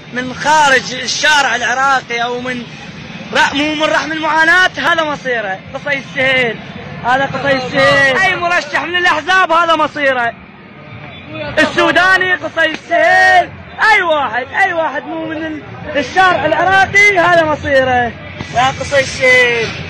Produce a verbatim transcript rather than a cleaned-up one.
من خارج الشارع العراقي او من مو من رحم المعاناة، هذا مصيره. قصي السهيل، هذا قصي السهيل، اي مرشح من الاحزاب هذا مصيره. السوداني قصي السهيل، اي واحد اي واحد مو من الشارع العراقي هذا مصيره. يا قصي السهيل